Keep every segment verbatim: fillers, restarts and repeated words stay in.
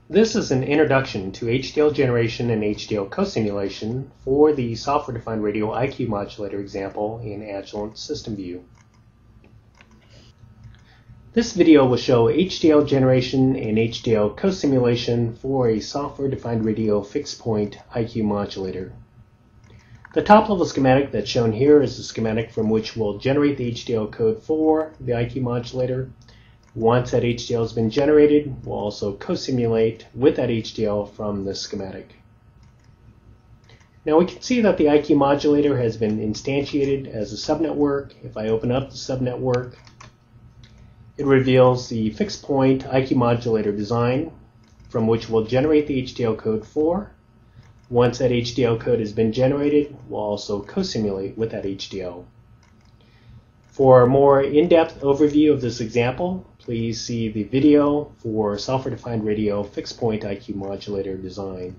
This is an introduction to H D L generation and H D L co-simulation for the software-defined radio I Q modulator example in Xilinx SystemVue. This video will show H D L generation and H D L co-simulation for a software-defined radio fixed-point I Q modulator. The top-level schematic that's shown here is the schematic from which we'll generate the H D L code for the I Q modulator. Once that H D L has been generated, we'll also co-simulate with that H D L from this schematic. Now we can see that the I Q modulator has been instantiated as a subnetwork. If I open up the subnetwork, it reveals the fixed point I Q modulator design from which we'll generate the H D L code for. Once that H D L code has been generated, we'll also co-simulate with that H D L. For a more in-depth overview of this example, please see the video for software-defined radio fixed-point I Q modulator design.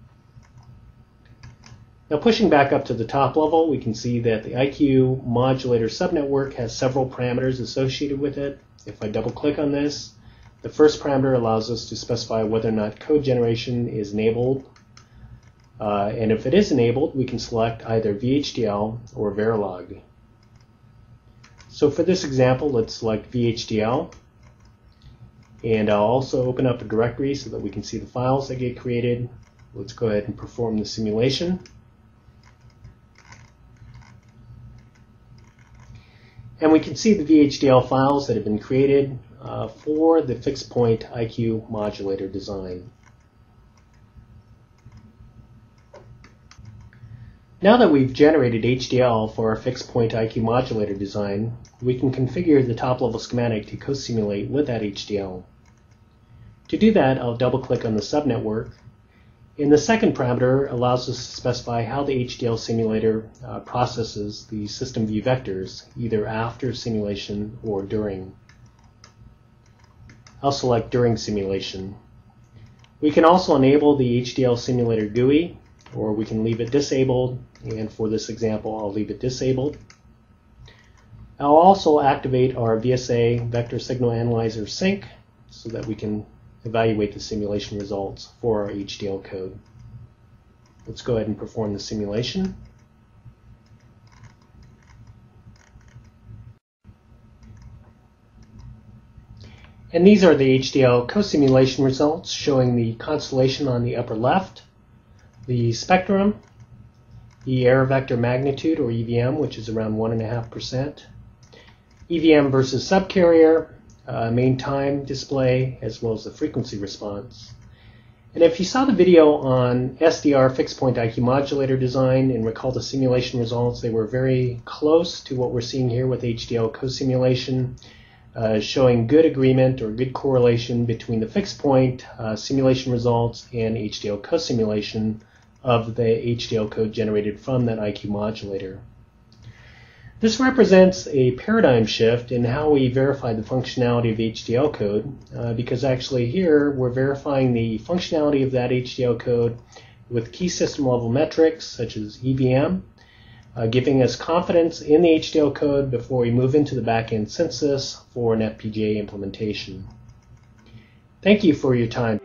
Now pushing back up to the top level, we can see that the I Q modulator subnetwork has several parameters associated with it. If I double-click on this, the first parameter allows us to specify whether or not code generation is enabled. Uh, and if it is enabled, we can select either V H D L or Verilog. So for this example, let's select V H D L, and I'll also open up a directory so that we can see the files that get created. Let's go ahead and perform the simulation. And we can see the V H D L files that have been created uh, for the fixed point I Q modulator design. Now that we've generated H D L for our fixed point I Q modulator design, we can configure the top-level schematic to co-simulate with that H D L. To do that, I'll double-click on the subnetwork, and the second parameter allows us to specify how the H D L simulator uh, processes the SystemVue vectors, either after simulation or during. I'll select during simulation. We can also enable the H D L simulator G U I, or we can leave it disabled, and for this example I'll leave it disabled. I'll also activate our V S A Vector Signal Analyzer sync so that we can evaluate the simulation results for our H D L code. Let's go ahead and perform the simulation. And these are the H D L co-simulation results showing the constellation on the upper left, the spectrum, the error vector magnitude, or E V M, which is around one point five percent, E V M versus subcarrier, uh, main time display, as well as the frequency response. And if you saw the video on S D R fixed point I Q modulator design and recall the simulation results, they were very close to what we're seeing here with H D L co-simulation, uh, showing good agreement or good correlation between the fixed point uh, simulation results and H D L co-simulation of the H D L code generated from that I Q modulator. This represents a paradigm shift in how we verify the functionality of H D L code, uh, because actually here we're verifying the functionality of that H D L code with key system level metrics such as E V M, uh, giving us confidence in the H D L code before we move into the back-end synthesis for an F P G A implementation. Thank you for your time.